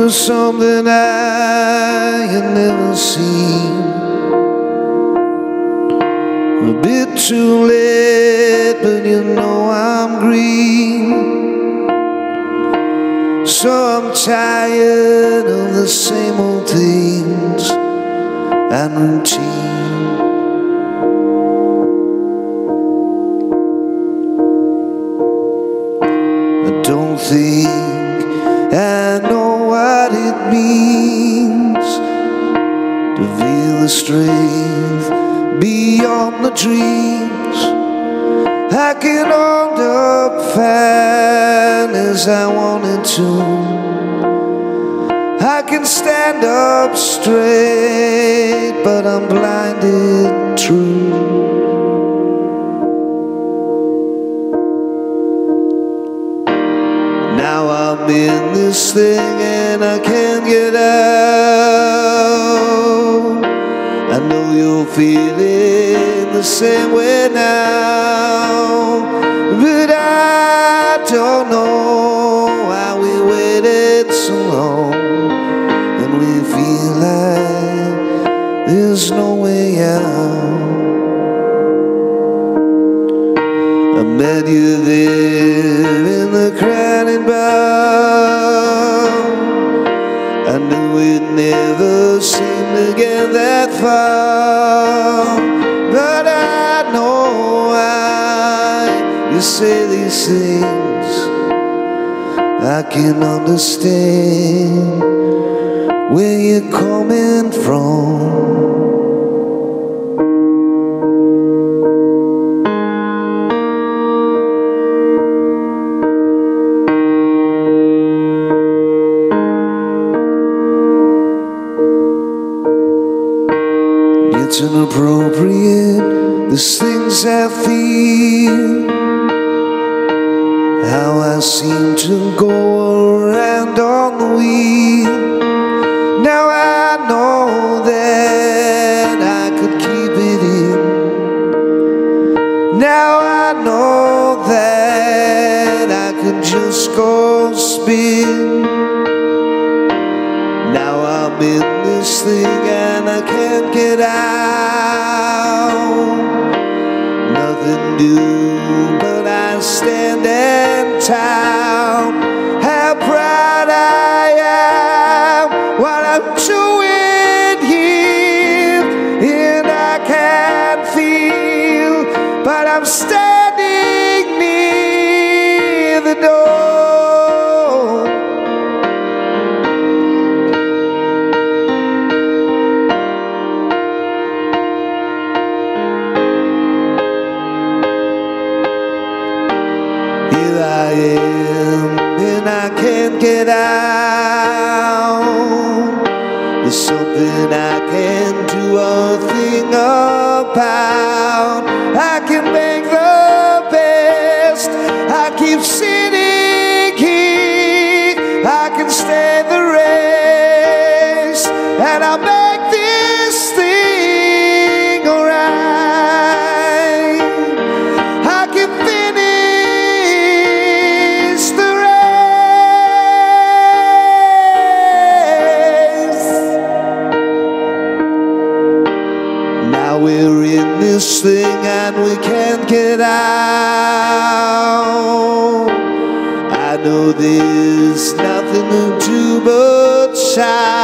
was something I had never seen. A bit too late, but you know I'm green. So I'm tired of the same old things and routine. I don't think I know what it means to feel the strength beyond the dreams. I can hold up fine as I wanted to. I can stand up straight, but I'm blinded true. Now I'm in this thing and I can't get out. I know you're feeling the same way now, but I don't know why we waited so long, and we feel like there's no way out. I met you there in the crowded bar. I knew we'd never seem to get that far, but I know why you say these things. I can understand where you're coming from. It's inappropriate, there's things I feel, how I seem to go around on the wheel. Now I know that I could keep it in. Now I know that I could just go spin. Now I'm in this thing and I can't get out. Nothing new, but I stand in town. How proud I am what I'm doing here, and I can't feel, but I'm standing near the door. I am, and I can't get out. There's something I can't do a thing about. I can make the best. I keep sitting here. I can stay the race, and I make this thing alright. I can we're in this thing and we can't get out. I know there's nothing to do but shout.